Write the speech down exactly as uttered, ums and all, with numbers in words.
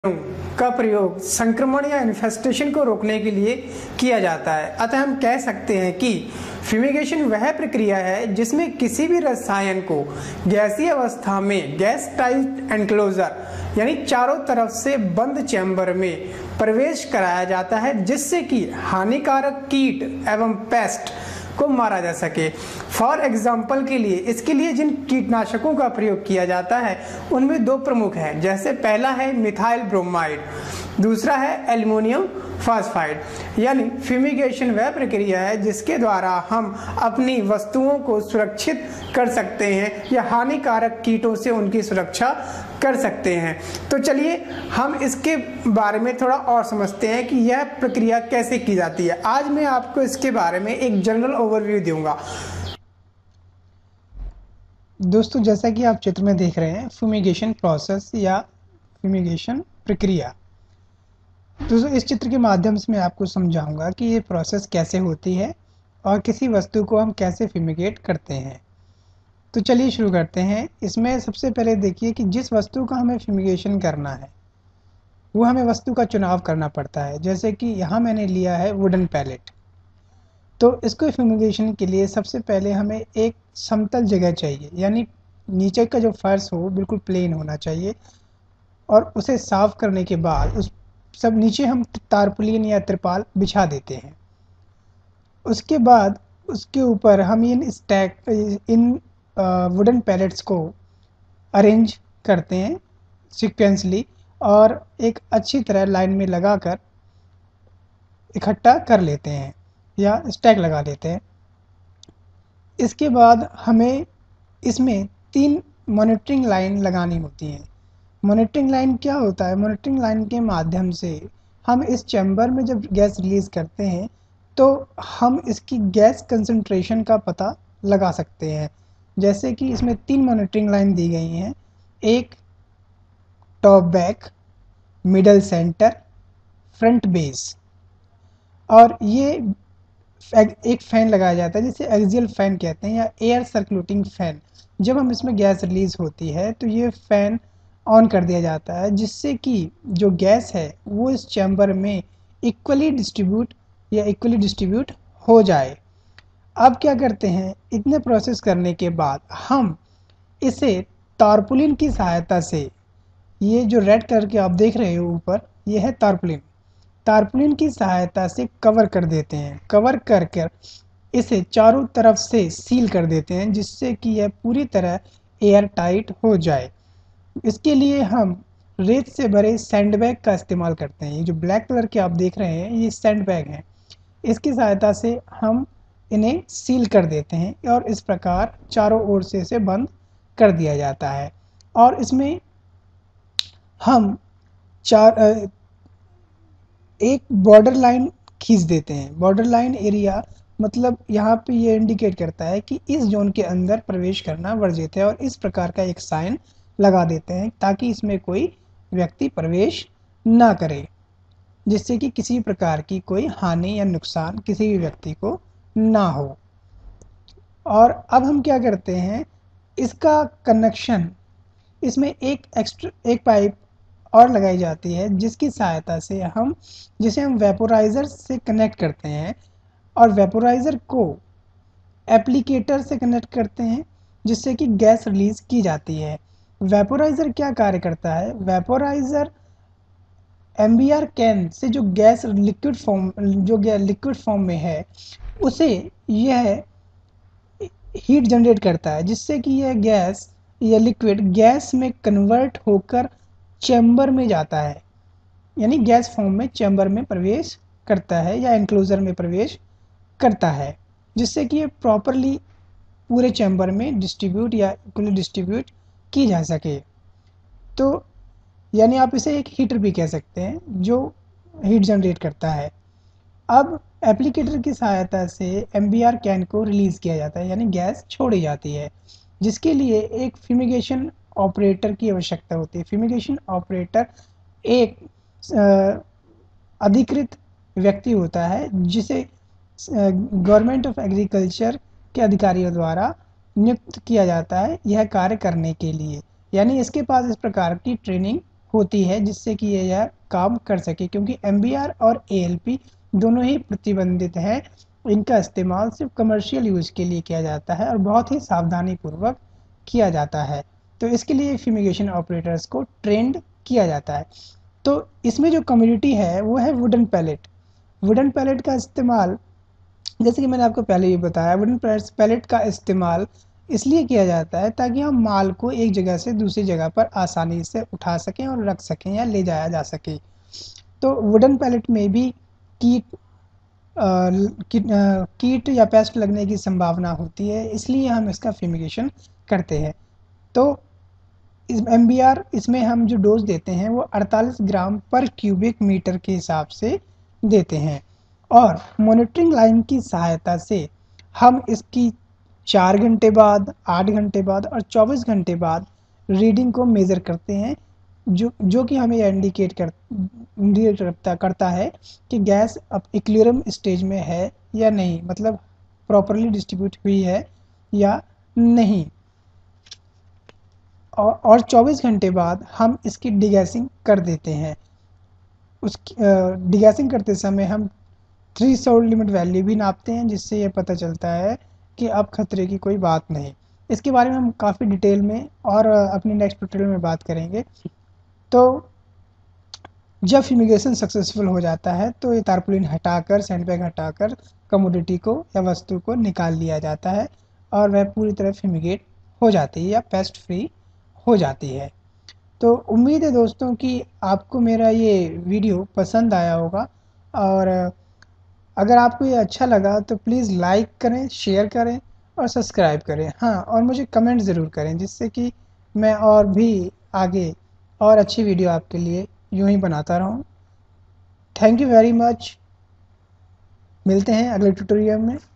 का प्रयोग संक्रमण या इन्फेस्टेशन को रोकने के लिए किया जाता है। अतः हम कह सकते हैं कि फ्यूमिगेशन वह प्रक्रिया है जिसमें किसी भी रसायन को गैसीय अवस्था में गैस टाइट एनक्लोजर यानी चारों तरफ से बंद चैम्बर में प्रवेश कराया जाता है, जिससे कि हानिकारक कीट एवं पेस्ट को मारा जा सके। फॉर एग्जाम्पल के लिए इसके लिए जिन कीटनाशकों का प्रयोग किया जाता है उनमें दो प्रमुख हैं, जैसे पहला है मिथाइल ब्रोमाइड, दूसरा है एल्युमिनियम फास्फाइड। यानी फ्यूमिगेशन वह प्रक्रिया है जिसके द्वारा हम अपनी वस्तुओं को सुरक्षित कर सकते हैं या हानिकारक कीटों से उनकी सुरक्षा कर सकते हैं। तो चलिए हम इसके बारे में थोड़ा और समझते हैं कि यह प्रक्रिया कैसे की जाती है। आज मैं आपको इसके बारे में एक जनरल ओवरव्यू दूंगा। दोस्तों, जैसा कि आप चित्र में देख रहे हैं, फ्यूमिगेशन प्रोसेस या फ्यूमिगेशन प्रक्रिया। दोस्तों, इस चित्र के माध्यम से मैं आपको समझाऊंगा कि ये प्रोसेस कैसे होती है और किसी वस्तु को हम कैसे फ्यूमिगेट करते हैं। तो चलिए शुरू करते हैं। इसमें सबसे पहले देखिए कि जिस वस्तु का हमें फ्यूमिगेशन करना है वो हमें वस्तु का चुनाव करना पड़ता है। जैसे कि यहाँ मैंने लिया है वुडन पैलेट, तो इसको फ्यूमिगेशन के लिए सबसे पहले हमें एक समतल जगह चाहिए, यानी नीचे का जो फर्श हो बिल्कुल प्लेन होना चाहिए। और उसे साफ करने के बाद उस सब नीचे हम तारपुलिन या तिरपाल बिछा देते हैं। उसके बाद उसके ऊपर हम इन स्टैक इन वुडन पैलेट्स को अरेंज करते हैं सीक्वेंसली और एक अच्छी तरह लाइन में लगाकर इकट्ठा कर लेते हैं या स्टैक लगा देते हैं। इसके बाद हमें इसमें तीन मॉनिटरिंग लाइन लगानी होती हैं। मॉनिटरिंग लाइन क्या होता है? मॉनिटरिंग लाइन के माध्यम से हम इस चैम्बर में जब गैस रिलीज़ करते हैं तो हम इसकी गैस कंसंट्रेशन का पता लगा सकते हैं। जैसे कि इसमें तीन मॉनिटरिंग लाइन दी गई हैं, एक top back, middle centre, front base. और ये एक फ़ैन लगाया जाता है जिसे एक्सियल फ़ैन कहते हैं या एयर सर्कुलेटिंग फ़ैन। जब हम इसमें गैस रिलीज़ होती है तो ये फ़ैन ऑन कर दिया जाता है, जिससे कि जो गैस है वो इस चैम्बर में इक्वली डिस्ट्रीब्यूट या इक्वली डिस्ट्रीब्यूट हो जाए। अब क्या करते हैं, इतने प्रोसेस करने के बाद हम इसे तारपुलिन की सहायता से, ये जो रेड कलर के आप देख रहे हो ऊपर, ये है तारपुलिन, तारपुलिन की सहायता से कवर कर देते हैं। कवर कर कर इसे चारों तरफ से सील कर देते हैं, जिससे कि यह पूरी तरह एयर टाइट हो जाए। इसके लिए हम रेत से भरे सैंडबैग का इस्तेमाल करते हैं। ये जो ब्लैक कलर के आप देख रहे हैं ये सैंडबैग हैं। इसकी सहायता से हम इन्हें सील कर देते हैं और इस प्रकार चारों ओर से इसे बंद कर दिया जाता है। और इसमें हम चार एक बॉर्डर लाइन खींच देते हैं। बॉर्डर लाइन एरिया मतलब यहाँ पे ये इंडिकेट करता है कि इस जोन के अंदर प्रवेश करना वर्जित है, और इस प्रकार का एक साइन लगा देते हैं ताकि इसमें कोई व्यक्ति प्रवेश ना करे, जिससे कि किसी प्रकार की कोई हानि या नुकसान किसी भी व्यक्ति को ना हो। और अब हम क्या करते हैं, इसका कनेक्शन, इसमें एक एक्स्ट्रा एक पाइप और लगाई जाती है जिसकी सहायता से हम जिसे हम वेपोराइज़र से कनेक्ट करते हैं और वेपोराइज़र को एप्लीकेटर से कनेक्ट करते हैं, जिससे कि गैस रिलीज़ की जाती है। वेपोराइज़र क्या कार्य करता है? वेपोराइज़र एम्बियर कैन से जो गैस लिक्विड फॉर्म जो लिक्विड फॉर्म में है उसे यह हीट जनरेट करता है, जिससे कि यह गैस या लिक्विड गैस में कन्वर्ट होकर चैम्बर में जाता है, यानी गैस फॉर्म में चैम्बर में प्रवेश करता है या एनक्लोजर में प्रवेश करता है, जिससे कि ये प्रॉपरली पूरे चैम्बर में डिस्ट्रीब्यूट या इक्वली डिस्ट्रीब्यूट की जा सके। तो यानी आप इसे एक हीटर भी कह सकते हैं जो हीट जनरेट करता है। अब एप्लीकेटर की सहायता से एम्बियर कैन को रिलीज़ किया जाता है, यानी गैस छोड़ी जाती है, जिसके लिए एक फ्यूमिगेशन ऑपरेटर की आवश्यकता होती है। फ्यूमिगेशन ऑपरेटर एक अधिकृत व्यक्ति होता है जिसे गवर्नमेंट ऑफ एग्रीकल्चर के अधिकारियों द्वारा नियुक्त किया जाता है यह कार्य करने के लिए, यानी इसके पास इस प्रकार की ट्रेनिंग होती है जिससे कि ये यह काम कर सके, क्योंकि एम बी आर और ए एल पी दोनों ही प्रतिबंधित हैं। इनका इस्तेमाल सिर्फ कमर्शियल यूज़ के लिए किया जाता है और बहुत ही सावधानी पूर्वक किया जाता है। तो इसके लिए फ्यूमिगेशन ऑपरेटर्स को ट्रेंड किया जाता है। तो इसमें जो कम्युनिटी है वो है वुडन पैलेट। वुडन पैलेट का इस्तेमाल, जैसे कि मैंने आपको पहले ही बताया, वुडन पैलेट का इस्तेमाल इसलिए किया जाता है ताकि हम माल को एक जगह से दूसरी जगह पर आसानी से उठा सकें और रख सकें या ले जाया जा सके। तो वुडन पैलेट में भी कीट कीट कीट या पेस्ट लगने की संभावना होती है, इसलिए हम इसका फ्यूमिगेशन करते हैं। तो इस एम बी आर इसमें हम जो डोज देते हैं वो अड़तालीस ग्राम पर क्यूबिक मीटर के हिसाब से देते हैं, और मॉनिटरिंग लाइन की सहायता से हम इसकी चार घंटे बाद, आठ घंटे बाद और चौबीस घंटे बाद रीडिंग को मेज़र करते हैं, जो जो कि हमें इंडिकेट कर इंडिकेट करता करता है कि गैस अब इक्विलिब्रियम स्टेज में है या नहीं, मतलब प्रॉपरली डिस्ट्रीब्यूट हुई है या नहीं। और और चौबीस घंटे बाद हम इसकी डिगैसिंग कर देते हैं। उसकी डिगैसिंग करते समय हम थ्री सोल्ड लिमिट वैल्यू भी नापते हैं, जिससे ये पता चलता है कि अब खतरे की कोई बात नहीं। इसके बारे में हम काफ़ी डिटेल में और अपने नेक्स्ट ट्यूटोरियल में बात करेंगे। तो जब फ्यूमिगेशन सक्सेसफुल हो जाता है तो ये तारपुलिन हटाकर, सैंडबैग हटाकर कमोडिटी को या वस्तु को निकाल लिया जाता है और वह पूरी तरह फ्यूमिगेट हो जाती है या पेस्ट फ्री हो जाती है। तो उम्मीद है दोस्तों कि आपको मेरा ये वीडियो पसंद आया होगा, और अगर आपको ये अच्छा लगा तो प्लीज़ लाइक करें, शेयर करें और सब्सक्राइब करें। हाँ, और मुझे कमेंट ज़रूर करें, जिससे कि मैं और भी आगे और अच्छी वीडियो आपके लिए यूँ ही बनाता रहूँ। Thank you very much. मिलते हैं अगले ट्यूटोरियल में।